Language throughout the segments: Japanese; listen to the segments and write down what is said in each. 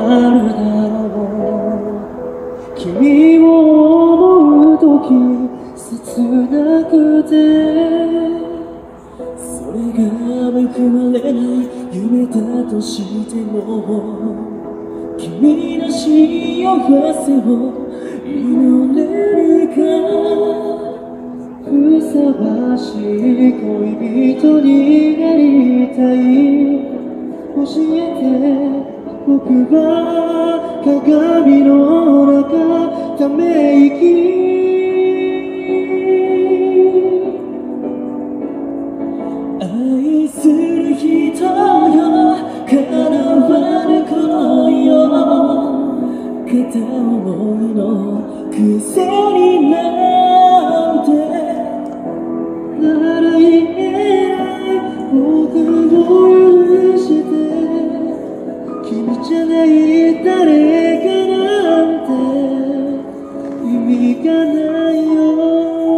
るだろう。君を思うとき切なくて、それが報われない夢だとしても、君の幸せを祈れるか。ふさわしい恋人になりたい。教えて、僕は鏡の中ため息。愛する人よ、叶わぬ恋よ、片思いの癖になんてなら言えない僕を許して、君じゃない誰かなんて意味がないよ。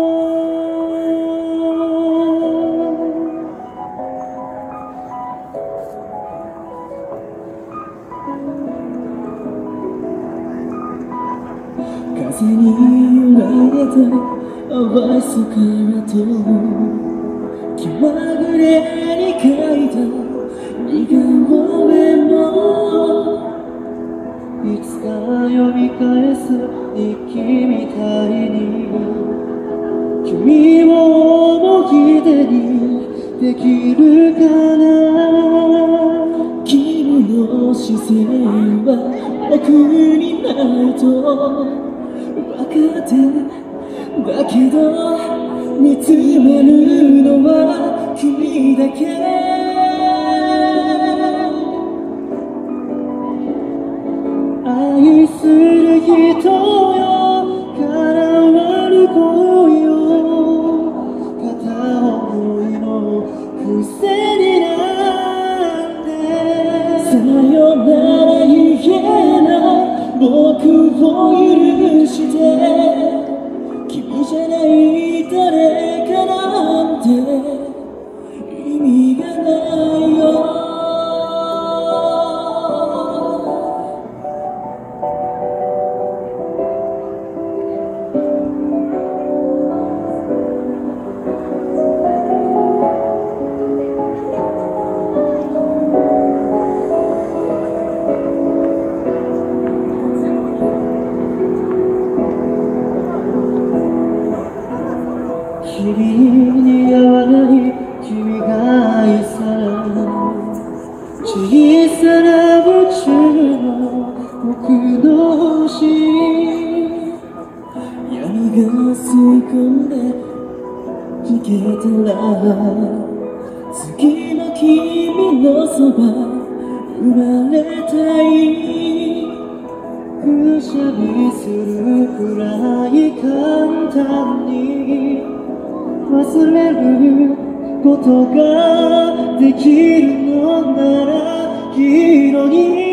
風に揺られて淡い空と気まぐれに書いた似顔絵も、いつか読み返す日記みたいに、君を思い出にできるかな。君の視線は僕にないと分かってるだけど、見つめるのは君だけ。愛する人よ、叶わぬ恋よ、片思いの癖になってさよなら言えない僕を許して、君じゃない誰かなんて意味がないよ。君に合わない君が愛さない小さな宇宙の僕の星、闇が吸い込んで逃げたら、次の君のそば生まれたい。くしゃみするくらい簡単に忘れることができるのならいいのに。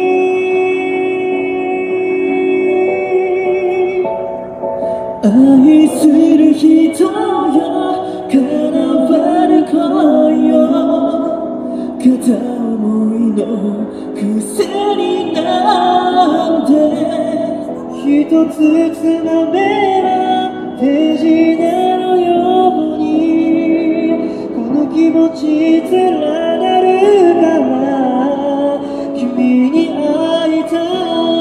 愛する人よ、叶わぬ恋よ、片思いの癖になんて一つつまめなページなのように、この気持ち連なるから君に会いたい。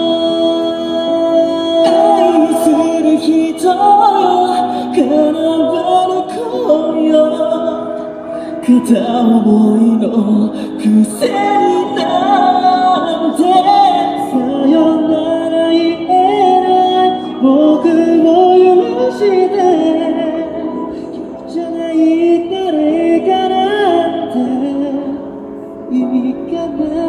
愛する人よ、叶わぬ恋よ、片思いの癖になんてさよなら言えない僕を許して、君じゃない誰かなんて意味がない。